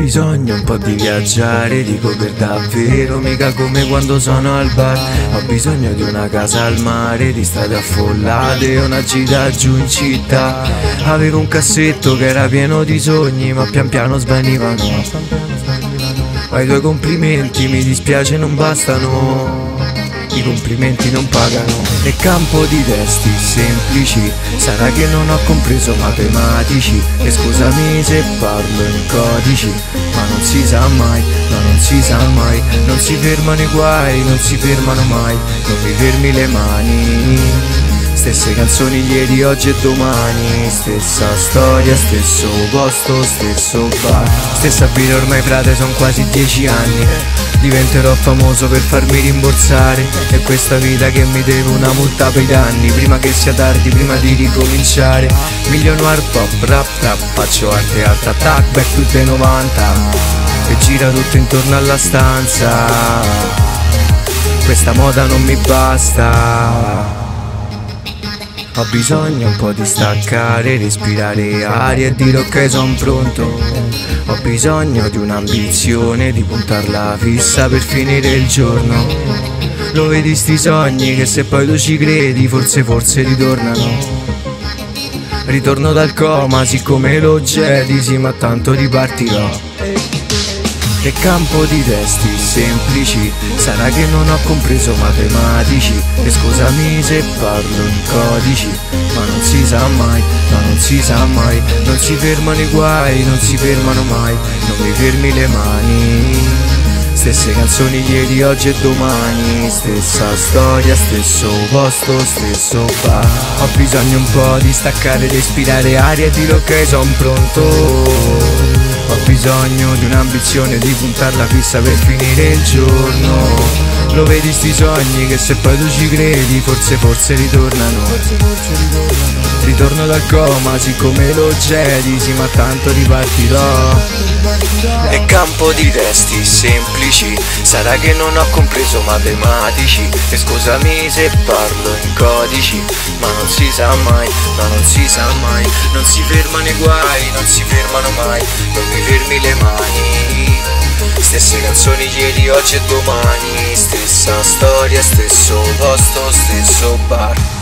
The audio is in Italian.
bisogno un po' di viaggiare, dico per davvero, mica come quando sono al bar. Ho bisogno di una casa al mare, di strade affollate, una gita giù in città. Avevo un cassetto che era pieno di sogni, ma pian piano svanivano. Ma i tuoi complimenti mi dispiace non bastano, i complimenti non pagano. Nel campo di testi semplici, sarà che non ho compreso matematici. E scusami se parlo in codici, ma non si sa mai, no non si sa mai. Non si fermano i guai, non si fermano mai, non mi fermi le mani. Stesse canzoni ieri, oggi e domani, stessa storia, stesso posto, stesso bar, stessa birra ormai frate, son quasi 10 anni. Diventerò famoso per farmi rimborsare, è questa vita che mi devo una multa per i danni. Prima che sia tardi, prima di ricominciare. Millionaire pop, rap, rap, faccio arte alta, attack, back tutte 90. E gira tutto intorno alla stanza, questa moda non mi basta. Ho bisogno un po' di staccare, respirare aria e dire ok son pronto. Ho bisogno di un'ambizione, di puntarla fissa per finire il giorno. Lo vedi sti sogni che se poi tu ci credi forse ritornano. Ritorno dal coma siccome lo Jedi, sì ma tanto ripartirò. Che campo di testi semplici, sarà che non ho compreso matematici. E scusami se parlo in codici, ma non si sa mai, no non si sa mai. Non si fermano i guai, non si fermano mai, non mi fermi le mani. Stesse canzoni ieri, oggi e domani, stessa storia, stesso posto, stesso bar. Ho bisogno un po' di staccare, respirare aria e dire ok son pronto. Ho bisogno di un'ambizione, di puntarla fissa per finire il giorno. Lo vedi sti sogni che se poi tu ci credi forse ritornano. Ritorno dal coma siccome lo Jedi, sì ma tanto ripartirò. È campo di testi semplici, sarà che non ho compreso matematici. E scusami se parlo in codici, ma non si sa mai, no non si sa mai. Non si fermano i guai, non si fermano mai, non mi fermi le mani. Stesse canzoni ieri, oggi e domani, stessa storia, stesso posto, stesso bar.